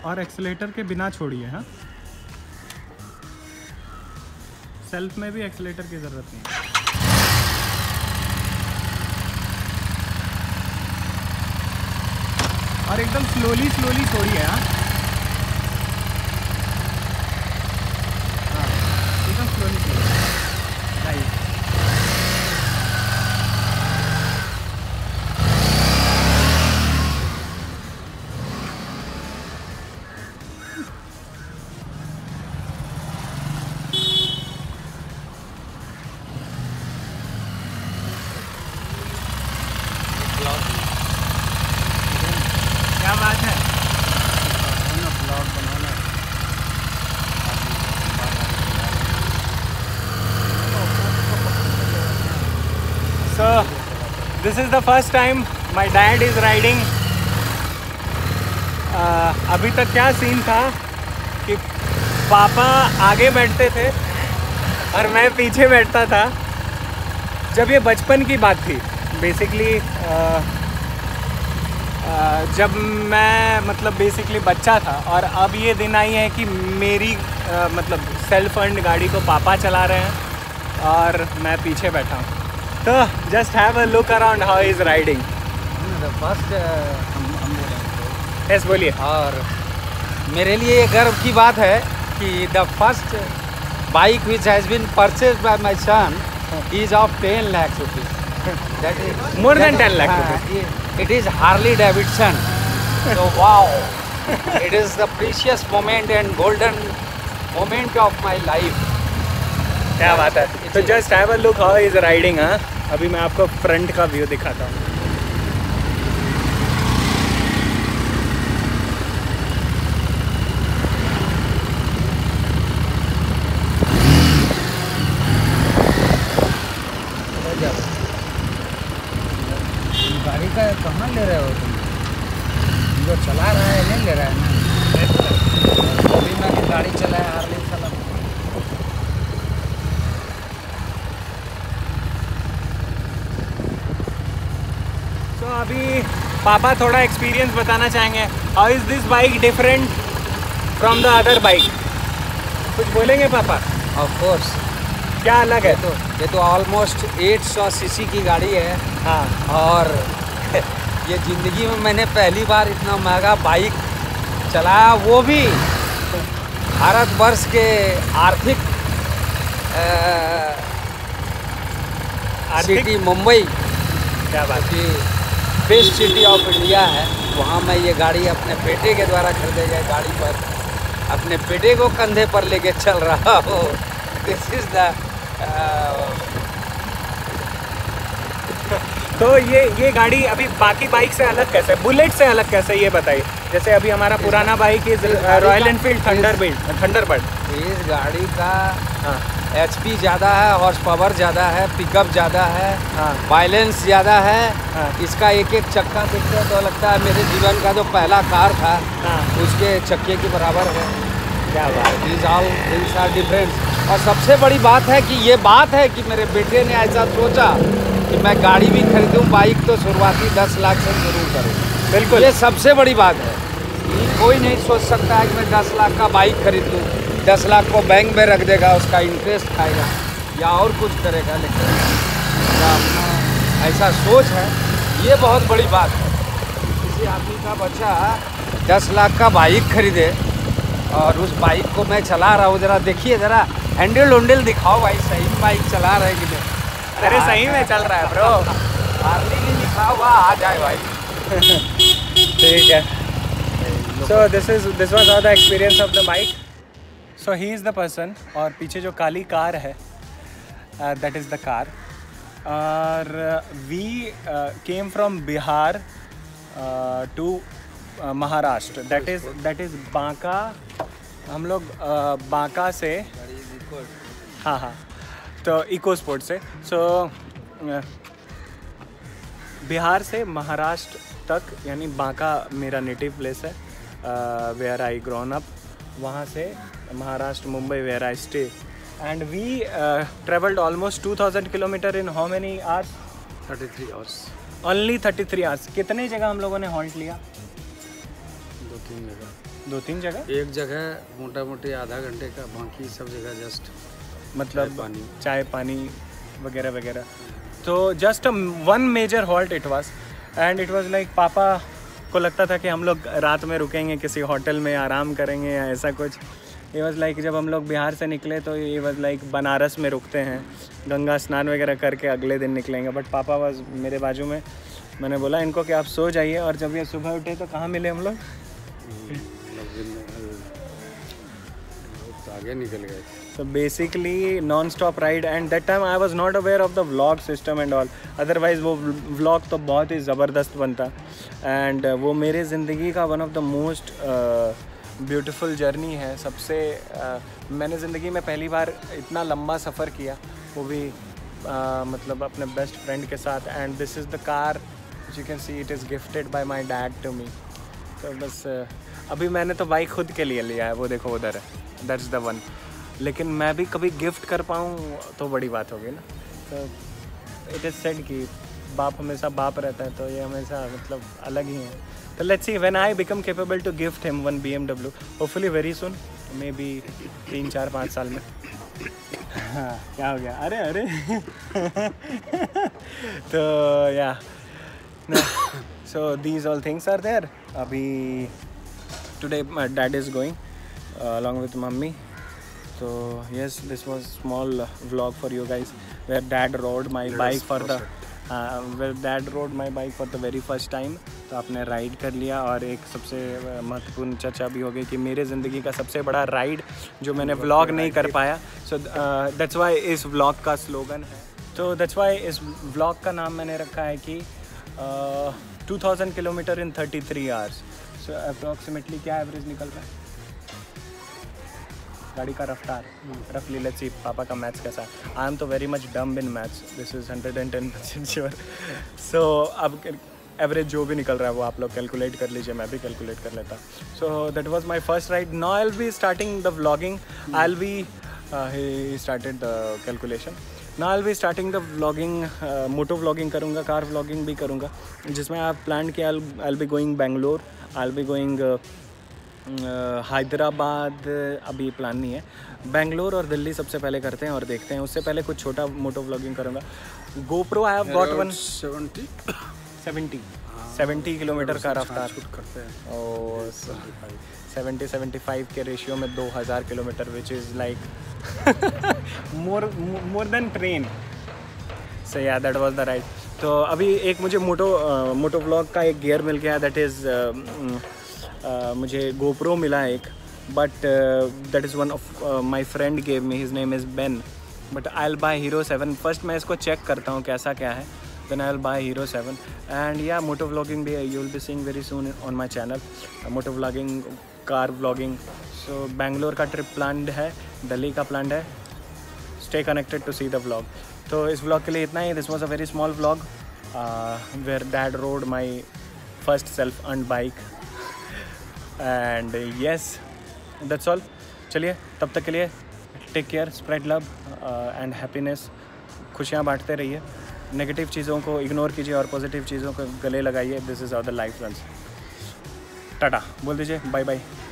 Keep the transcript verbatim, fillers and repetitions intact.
और एक्सीलेटर के बिना छोड़िए। हाँ, सेल्फ में भी एक्सीलेटर की ज़रूरत नहीं है। और एकदम स्लोली स्लोली छोड़िए। हाँ हाँ, एकदम स्लोली स्लोली। राइट। क्या बात है, ब्लॉग बनाना। So this is the first time my dad is riding. uh, अभी तक क्या सीन था कि पापा आगे बैठते थे और मैं पीछे बैठता था। जब ये बचपन की बात थी बेसिकली, uh, Uh, जब मैं मतलब बेसिकली बच्चा था, और अब ये दिन आई है कि मेरी uh, मतलब सेल्फ अर्न्ड गाड़ी को पापा चला रहे हैं और मैं पीछे बैठा हूँ। तो just have a look around how is riding. First yes, बोलिए। और मेरे लिए ये गर्व की बात है कि the first bike which has been purchase by my son is of ten lakh rupees. That is More than that- ten lakh हाँ, rupees. it- It is Harley Davidson. So wow, it is the precious moment and golden moment of my life. क्या बात है। तो just have a look how is riding. हाँ, अभी मैं आपको front का व्यू दिखाता हूँ। गाड़ी का कहाँ ले रहे हो तुम? जो चला रहा है नहीं ले रहा है ना। अभी मैंने गाड़ी चलाया, हार्ली चला। तो अभी पापा थोड़ा एक्सपीरियंस बताना चाहेंगे। How is this bike different from the other bike? कुछ बोलेंगे पापा? ऑफ कोर्स, क्या अलग है? तो ये तो ऑलमोस्ट आठ सौ सीसी की गाड़ी है। हाँ, और ये ज़िंदगी में मैंने पहली बार इतना महंगा बाइक चलाया, वो भी भारतवर्ष के आर्थिक आर्थिक? सिटी मुंबई क्या बात की बेस्ट सिटी ऑफ इंडिया है। वहाँ मैं ये गाड़ी अपने बेटे के द्वारा खरीदे गए गाड़ी पर अपने बेटे को कंधे पर लेके चल रहा हो। दिस इज द तो ये ये गाड़ी अभी बाकी बाइक से अलग कैसे, बुलेट से अलग कैसे, ये बताइए। जैसे अभी हमारा पुराना bike is Royal Enfield Thunderbird Thunderbird इस गाड़ी का हाँ एच पी ज़्यादा है, हॉर्स पावर ज़्यादा है, पिकअप ज़्यादा है, हाँ बैलेंस ज़्यादा है। हाँ। इसका एक एक चक्का देखते हैं तो लगता है मेरे जीवन का जो पहला कार था हाँ। उसके चक्के के बराबर है। क्या बात। These all things are different। और सबसे बड़ी बात है कि ये बात है कि मेरे बेटे ने ऐसा सोचा कि मैं गाड़ी भी खरीदूं, बाइक तो शुरुआती दस लाख से शुरू करूं। बिल्कुल, ये सबसे बड़ी बात है। कोई नहीं सोच सकता है कि मैं दस लाख का बाइक खरीद लूँ, दस लाख को बैंक में रख देगा, उसका इंटरेस्ट खाएगा या और कुछ करेगा, लेकिन अपना ऐसा सोच है, ये बहुत बड़ी बात है। किसी आदमी का बच्चा दस लाख का बाइक खरीदे और उस बाइक को मैं चला रहा हूँ, ज़रा देखिए, ज़रा हैंडल उंडल दिखाओ भाई, सही बाइक चला रहे कि नहीं। अरे सही में चल रहा है ब्रो। हार्ली नहीं लिखा हुआ आ जाए भाई। ठीक है। So this is this was the experience of the bike. So he is the person, और पीछे जो काली कार है दैट इज़ द कार। और we came from Bihar to Maharashtra, that is that is Banka. हम लोग uh, बांका से, हाँ हाँ, तो इको स्पोर्ट से। सो so, बिहार से महाराष्ट्र तक, यानी बांका मेरा नेटिव प्लेस है, वेयर आई ग्रोन अप। वहाँ से Maharashtra, Mumbai, where I stay, and we travelled almost two thousand kilometre in how many hours? Thirty three hours. Only thirty three hours. कितने जगह हम लोगों ने हॉल्ट लिया? दो तीन जगह। दो तीन जगह, एक जगह मोटा मोटी आधा घंटे का, बाकी सब जगह जस्ट मतलब चाय पानी चाय पानी वगैरह वगैरह। तो just one major halt it was, and it was like पापा को लगता था कि हम लोग रात में रुकेंगे किसी होटल में, आराम करेंगे या ऐसा कुछ। ये वाज लाइक जब हम लोग बिहार से निकले तो ये वाज लाइक बनारस में रुकते हैं, गंगा स्नान वगैरह करके अगले दिन निकलेंगे। बट पापा वाज मेरे बाजू में। मैंने बोला इनको कि आप सो जाइए, और जब ये सुबह उठे तो कहाँ मिले हम लोग? आगे निकल गए। So basically non-stop ride, and that time I was not aware of the vlog system and all. Otherwise वो vlog तो बहुत ही ज़बरदस्त बनता, and uh, वो मेरे ज़िंदगी का one of the most beautiful uh, journey है। सबसे uh, मैंने ज़िंदगी में पहली बार इतना लंबा सफ़र किया, वो भी uh, मतलब अपने बेस्ट फ्रेंड के साथ। And this is the car, you can see it is gifted by my dad to me. तो बस uh, अभी मैंने तो बाइक खुद के लिए लिया है, वो देखो उधर है, दैट्स द वन। लेकिन मैं भी कभी गिफ्ट कर पाऊँ तो बड़ी बात होगी ना। तो इट इज़ सेड कि बाप हमेशा बाप रहता है, तो ये हमेशा मतलब अलग ही है। तो let's see when I become capable to gift him one B M W, hopefully very soon, maybe तीन चार पाँच साल में। हाँ क्या हो गया? अरे अरे तो yeah so these all things are there. अभी today my dad is going along with mummy. So yes, this was small vlog for you guys where dad rode my bike for the uh, where dad rode my bike for the very first time. तो आपने ride कर लिया, और एक सबसे महत्वपूर्ण चर्चा भी हो गई कि मेरे ज़िंदगी का सबसे बड़ा राइड जो मैंने व्लॉग नहीं कर पाया। सो दैट्स वाई इस व्लॉग का स्लोगन है, तो दैट्स वाई इस व्लॉग का नाम मैंने रखा है कि two thousand kilometre in thirty three hours. So approximately क्या एवरेज निकल रहा है गाड़ी का रफ्तार? रफली लेट्स सी पापा का मैथ्स कैसा है। आई एम तो very much dumb in maths, this is hundred and ten percent sure. So अब एवरेज जो भी निकल रहा है वो आप लोग कैलकुलेट कर लीजिए, मैं भी कैलकुलेट कर लेता। So that was my first ride. Now I will be starting the vlogging, I will be he started the calculation. Now I will be starting the vlogging, moto vlogging करूँगा, car vlogging भी करूँगा, जिसमें आप plan किया I will be going Bangalore, I will be going Hyderabad, अभी plan नहीं है। बेंगलोर और दिल्ली सबसे पहले करते हैं और देखते हैं। उससे पहले कुछ छोटा मोटो व्लॉगिंग करूँगा। GoPro I have got one seventy seventy seventy kilometre का रफ्तार करते हैं, और सेवेंटी सेवेंटी फाइव के रेशियो में दो हज़ार किलोमीटर, which is like more more than train. So yeah that was the ride. तो अभी एक मुझे मोटो मोटो व्लॉग का एक गियर मिल गया, दैट इज़ Uh, मुझे गोप्रो मिला एक, but that is one of my friend gave me, his name is Ben. But I will buy Hero seven first. मैं इसको चेक करता हूँ कैसा क्या है, then I will buy Hero seven. And yeah moto vlogging भी you will be seeing very soon on my channel, moto vlogging, car vlogging. So Bangalore का trip planned है, दिल्ली का प्लान्ड है। Stay connected to see the vlog. तो इस vlog के लिए इतना ही। This was a very small vlog where dad rode my first self earned bike, and yes that's all. चलिए तब तक के लिए take care, spread love and happiness, खुशियाँ बांटते रहिए, नेगेटिव चीज़ों को इग्नोर कीजिए और पॉजिटिव चीज़ों को गले लगाइए। This is how the life runs. Tata बोल दीजिए, बाय बाय।